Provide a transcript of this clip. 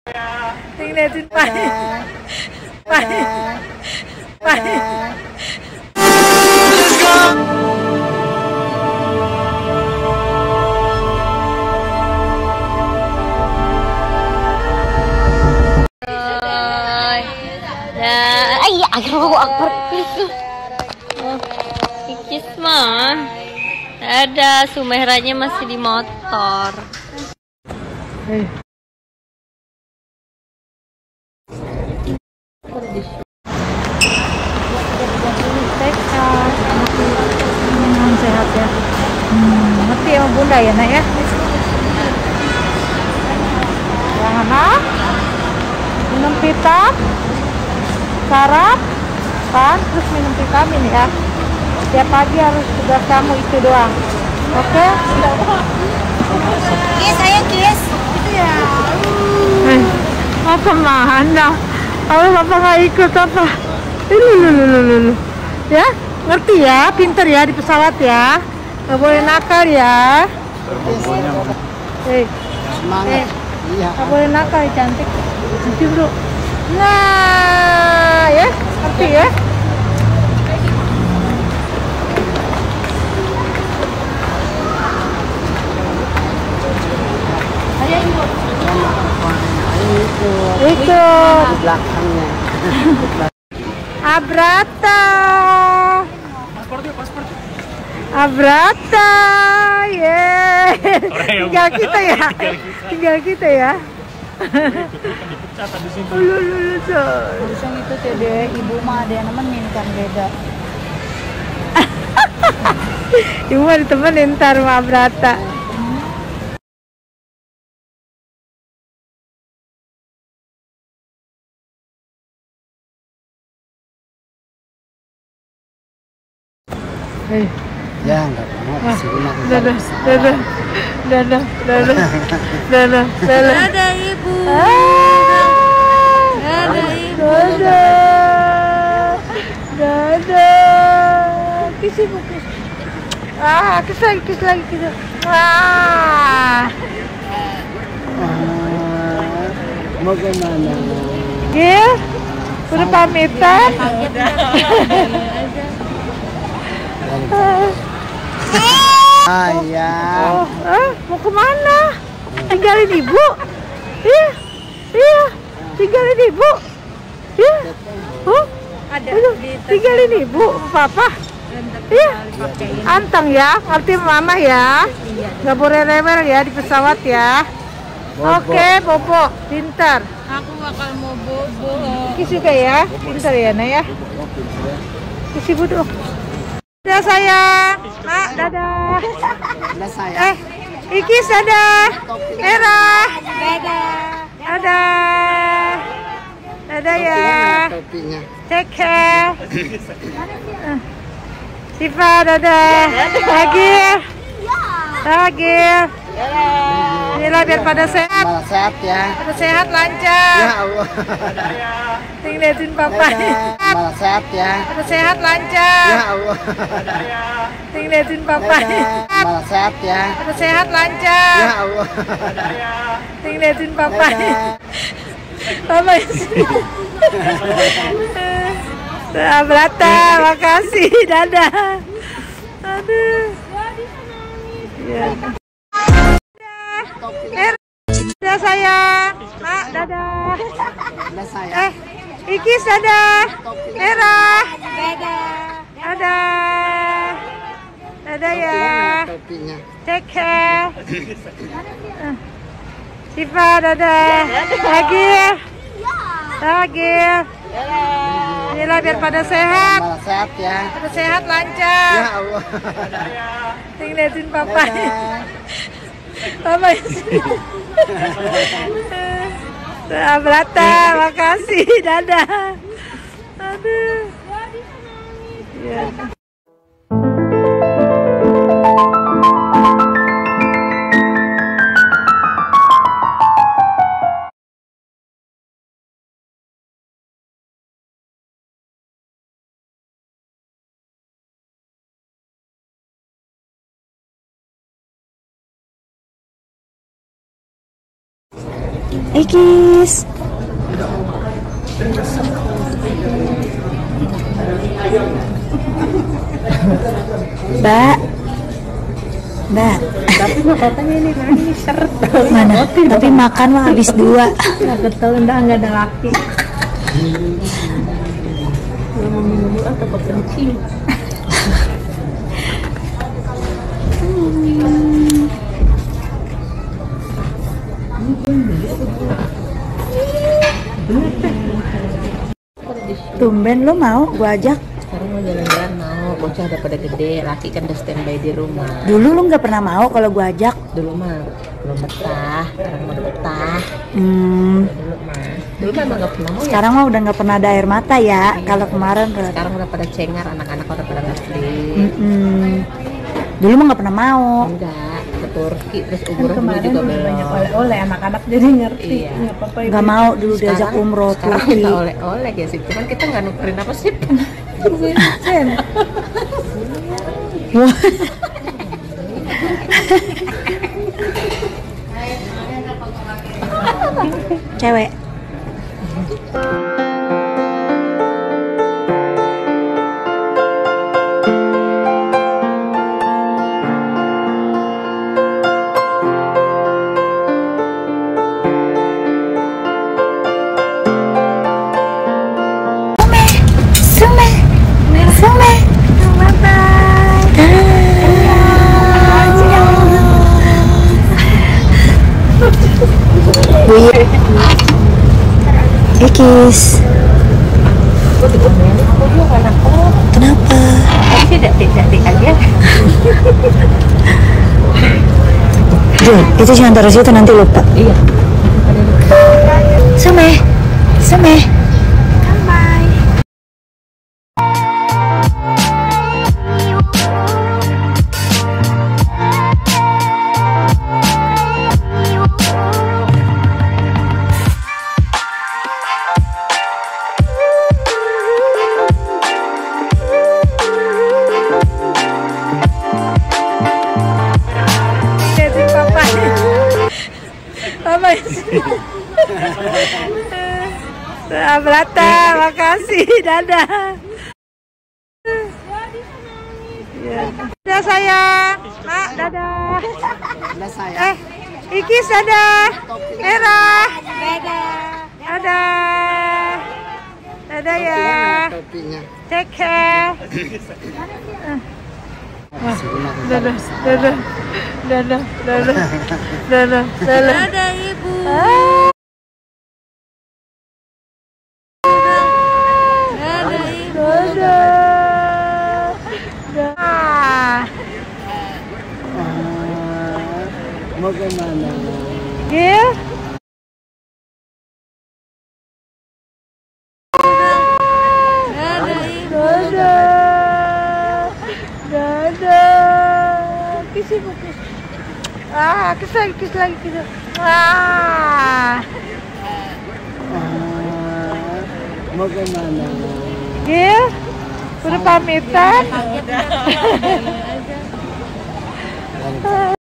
Ngeliatin Pak. Pak. Pak. Allahu Akbar. Ikis mah ada Sumehranya masih di motor. Sehat ya. Ngerti sama bunda ya nak ya. Yang anak minum vita, sarapan, terus minum vitamin ya. Tiap pagi harus tugas kamu itu doang. Oke? Kis, ayo Kis. Itu ya. Apa mana? Kalau bapak nggak ikut apa? Lu. Ya, ngerti ya, pinter ya di pesawat ya. Nggak boleh nakal ya. Semangat. Iya. Nggak boleh nakal, cantik. Cuci bro. Nah, ya, ngerti ya. Ayo ibu. Ikut. Di belakangnya. Abrata. Abrata. Tinggal kita ya. Tinggal kita ya. Harusnya itu deh, ibu mah ada yang nemenin kan beda. Ibu mah ditemenin ntar sama Abrata. Ya nggak apa-apa. Dadah. Ada ibu. Ada ibu. Dadah. Kis ibu, kis. Kis lagi. Mau kemana? Gil, udah pamitan? Ayah. Mau kemana? Tinggalin ibu? Iya. Tinggalin ibu? Iya. Tinggalin ibu, papa? Iya. Anteng ya, ngerti mama ya? Nggak boleh rewel ya di pesawat ya. Oke, Bobo, pintar. Aku bakal mau bobo. Kis juga ya, pintar ya, Nak ya. Kis ibu dong. Dadah sayang. Mak, dadah. Udah sayang. Ikis dadah. Merah. Dadah ya. Topinya. Take care. Siva dadah. Lagi. Inilah biar pada sehat. Malah sehat ya. Pada sehat lancar. Ya Allah. Ngeliatin papa. Malah sehat ya. Pada sehat lancar. Ya Allah. Ngeliatin papa. Malah sehat ya. Pada sehat lancar. Ya Allah. Ngeliatin papa. Papa. Abrata, makasih. Dadah. Aduh. Ya. Dadah sayang. Mak, dadah. Udah sayang. Ikis dadah. Merah. Dadah ya. Topinya. Take care. Siva dadah. Lagi. Inilah biar pada sehat. Malah sehat ya. Pada sehat lancar. Ya Allah. Ngeliatin papa. Papa. Abrata, makasih. Dadah. Aduh. Ya. Ikis. Mbak. Mbak. Tapi mah katanya ini nangis seret. Mana? Tapi makan mah habis 2. Nggak betul, nggak ada laki. Kalau mau minum atau kepencing. Tumben lo mau gua ajak. Sekarang mau jalan-jalan mau, bocah udah pada gede, laki kan udah standby di rumah. Dulu lu nggak pernah mau kalau gua ajak. Dulu mah belum betah, sekarang mau betah. Dulu mah emang gak pernah mau ya. Sekarang mah udah nggak pernah ada air mata ya. Kalau kemarin Sekarang udah pada cengar, anak-anak udah pada ngerti. Dulu mah nggak pernah mau. Enggak, ke Turki terus umroh dulu juga belum. Oleh anak-anak jadi ngerti. Iya. Nggak apa-apa ibu. Nggak mau dulu diajak umroh Sekarang Turki. kita oleh-oleh ya sih, cuman kita nggak nukerin apa sih. Cewek. Ikis. Kenapa? Tidak aja. Jul, itu jangan taruh situ nanti lupa. Iya. Sameh. Abrata, makasih, dadah. Dadah sayang, Mak, dadah. Udah sayang. Ikis dadah, Merah, dadah, dadah ya, Topinya. take care. Dadah. Dadah ibu. Mau kemana? Gil? Dadah. Kiss. Kiss lagi. Mau kemana? Gil? Udah pamitan?